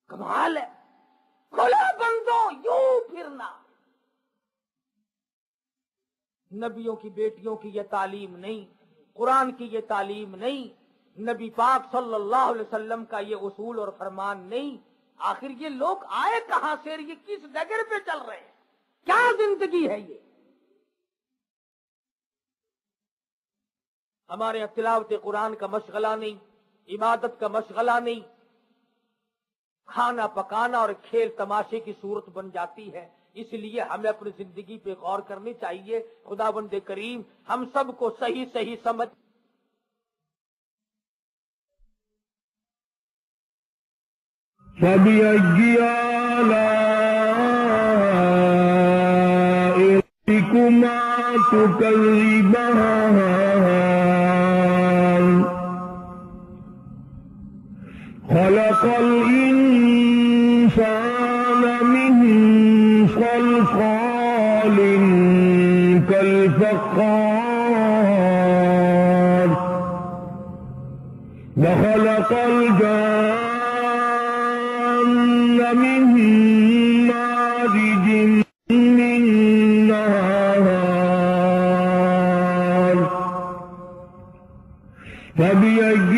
کمال ہے، کھلا بندوں یوں پھرنا۔ نبیوں کی بیٹیوں کی یہ تعلیم نہیں، قرآن کی یہ تعلیم نہیں، نبی پاک صلی اللہ علیہ وسلم کا یہ اصول اور فرمان نہیں۔ آخر یہ لوگ آئے کہاں سے، یہ کس ڈگر پہ چل رہے ہیں؟ کیا زندگی ہے یہ؟ ہمارے یہاں تلاوت قرآن کا مشغلہ نہیں، عبادت کا مشغلہ نہیں، کھانا پکانا اور کھیل تماشے کی صورت بن جاتی ہے۔ اس لیے ہمیں اپنی زندگی پہ غور کرنی چاہیے۔ خداوند کریم ہم سب کو صحیح صحیح سمجھ فَبِأَيِّ آلَاءِ رَبِّكُمَا تُكَذِّبَانِ خَلَقَ الْإِنسَانَ مِنْ صَلْصَالٍ كَالْفَخَّارِ وَخَلَقَ الْجَانَّ مِنْ مَارِجٍ مِّن نَارٍ فَبِأَيِّ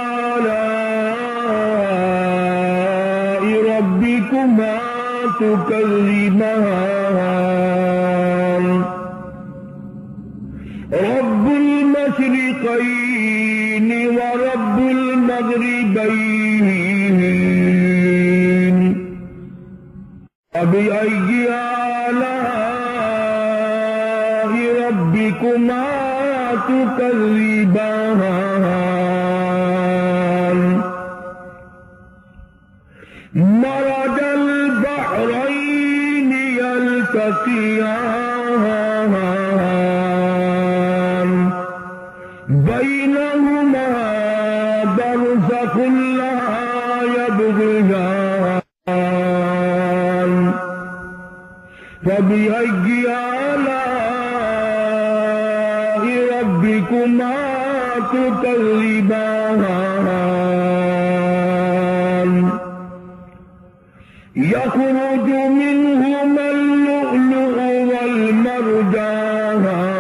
آلَاءِ رَبِّكُمَا تُكَذِّبَانِ رَبُّ الْمَشْرِقَيْنِ وَرَبُّ الْمَغْرِبَيْنِ فَبِأَيِّ آلَاءِ رَبِّكُمَا تُكَذِّبَانِ مَرَجَ الْبَحْرَيْنِ يَلْتَقِيَانِ بَيْنَهُمَا بَرْزَخٌ لَّا يَبْغِيَانِ فَبِأَيِّ آلَاءِ رَبِّكُمَا تُكَذِّبَانِ يَخْرُجُ مِنْهُمَا اللُّؤْلُؤُ وَالْمَرْجَانُ